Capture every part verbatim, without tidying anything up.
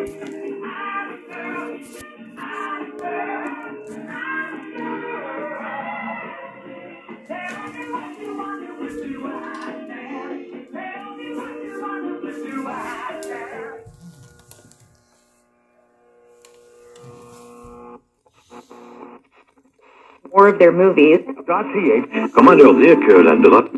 More of their movies. Comment leur dire que la drogue...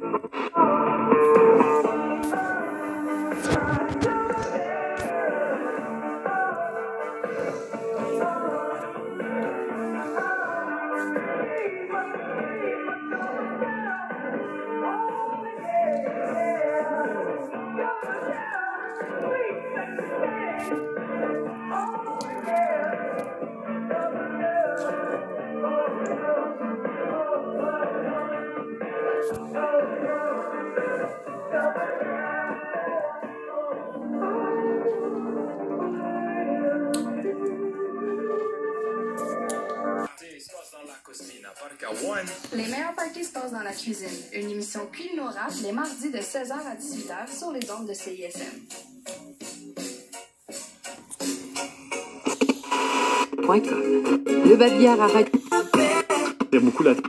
Les meilleurs parties se passent dans la cuisine. Une émission culinorable les mardis de seize heures à dix-huit heures sur les ondes de C I S M. Le babillard arrête. Il y a beaucoup là.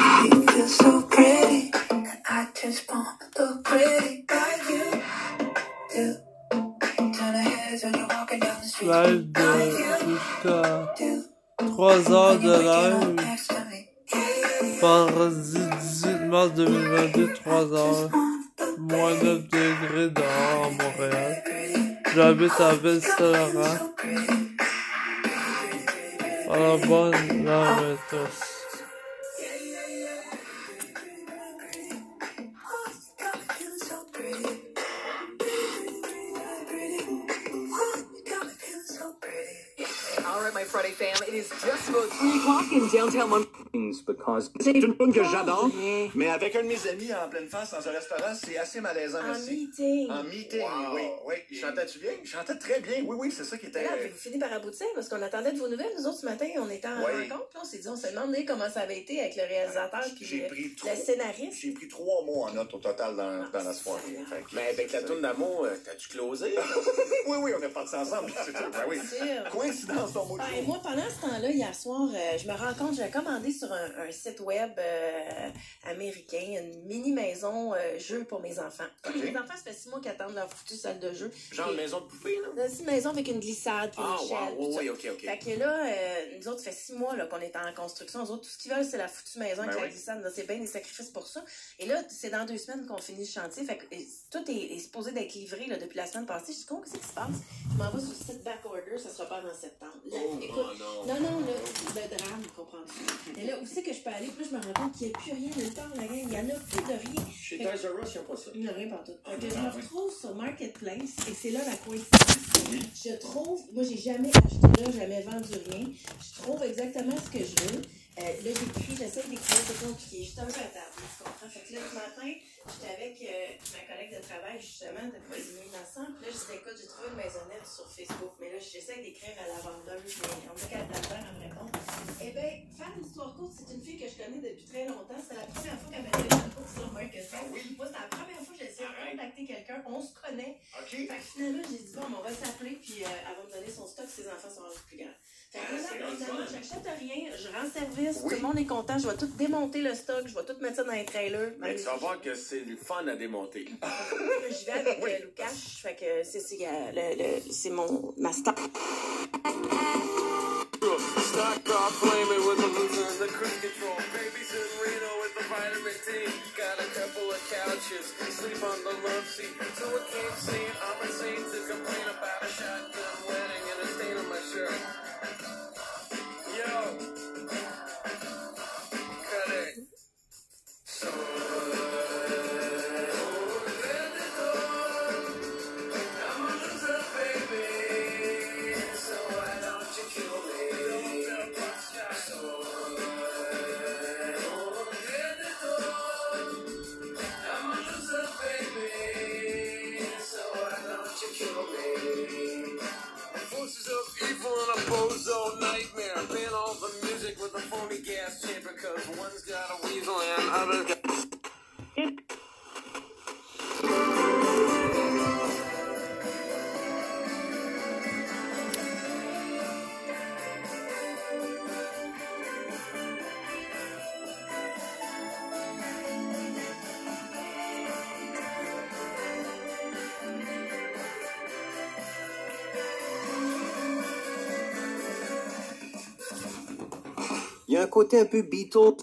Live de jusqu'à trois heures de live. Vendredi dix-huit mars deux mille vingt-deux, trois heures. Moins neuf degrés dehors à Montréal. J'habite à Ville-Saint-Laurent. Alors bonne heure à tous. Alright, my Friday fam, it is just about three o'clock in downtown Montreal. Because c'est une tune que j'adore, mais avec un de mes amis en pleine face dans un restaurant, c'est assez malaisant. En merci. meeting. En meeting, Wow. oui, oui. Chantais-tu bien? Je chantais très bien. Oui, oui, c'est ça qui était. Là, vous finissez par aboutir parce qu'on attendait de vos nouvelles. Nous autres, ce matin, on était en Oui. rencontre. Là, on s'est dit, on s'est demandé comment ça avait été avec le réalisateur puis J'ai le, pris le trois- scénariste. J'ai pris trois mots en note au total dans, Ah, dans la soirée. Fait que- Mais avec la toune d'amour, euh, t'as-tu closé? oui, oui, on est partis ensemble. C'est tout. Ben oui. Sûr. Coïncidence, ton mot de Ben, jour. moi, pendant ce temps-là, hier soir, euh, je me rends compte, j'ai commandé sur un, un site web euh, américain une mini maison euh, jeu pour mes enfants. Ok. Mes enfants, ça fait six mois qu'ils attendent leur foutue salle de jeu. Genre une Et- maison de poupée, là? C'est une maison avec une glissade puis Ah, une chaîne. wow, puis oui, ça. oui, ok, ok. Fait que là, euh, nous autres, ça fait six mois là, qu'on est en construction. Nous autres, tout ce qu'ils veulent, c'est la foutue maison avec Ben la oui. glissade. Là, c'est bien des sacrifices pour ça. Et là, c'est dans deux semaines qu'on finit le chantier. Fait que et, tout est, est supposé d'être livré là, depuis la semaine passée. Je dis, qu'est-ce qui se passe? Je m'en vais sur le site backorder, ça sera pas en septembre. Là, Oh, écoute, non. non, non, le, le drame, comprends-tu? Et là, où c'est que je peux aller? Puis là, je me rends compte qu'il n'y a plus rien nulle part, la gang. Il y en a plus de rien. Chez Fait que- Toys R Us, ils n'ont pas ça. il n'y a rien partout. Fait que je Ah, me oui. retrouve sur Marketplace et c'est là la coïncidence. Je trouve, moi j'ai jamais acheté là, jamais vendu rien. Je trouve exactement ce que je veux. Euh, là j'écris, j'essaie d'écrire, c'est compliqué. Je suis un peu attardée, tu comprends? Fait que là ce matin, j'étais avec euh, ma collègue de travail justement de cuisiner ensemble. Puis là je disais écoute, j'ai trouvé une maisonnette sur Facebook, mais là j'essaie d'écrire à la vendeuse, mais on a qu'à la faire à me répondre. Eh bien, faire une histoire courte, c'est une fille que je connais depuis très longtemps. C'était la première fois qu'elle m'a fait une course sur Marketplace. Moi, c'est la première fois que j'ai essayé de contacter quelqu'un. On se connaît. OK. Fait que finalement, j'ai dit, bon, on va s'appeler, puis euh, elle va me donner son stock, ses enfants sont rendus plus grands. Fait que là, finalement, j'achète rien, je rends service, Oui. tout le monde est content, je vais tout démonter le stock, je vais tout mettre ça dans les trailers. Mais tu vas voir que c'est du fun à démonter. Je vais avec euh, Lucas, fait que c'est c'est, euh, le- le- c'est mon ma stock. Stock off flaming with the loser and the cruise control. Babies in Reno with the vitamin D. Got a couple of couches, sleep on the love seat. So I can't see it, I'm insane to complain about a shotgun wedding and a stain on my shirt. Yo, cut it. So. Forces of evil and a bozo nightmare. Ban all the music with a phony gas chamber, cause one's got a weasel and others got. Il y a un côté un peu Beatles.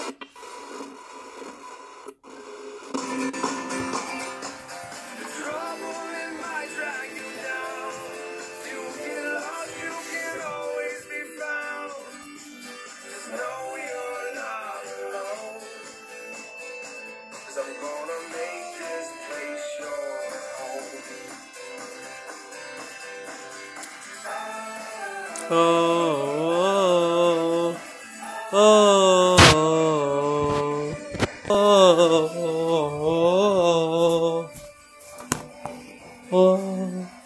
Oh, oh, oh, oh, oh, oh, oh, oh.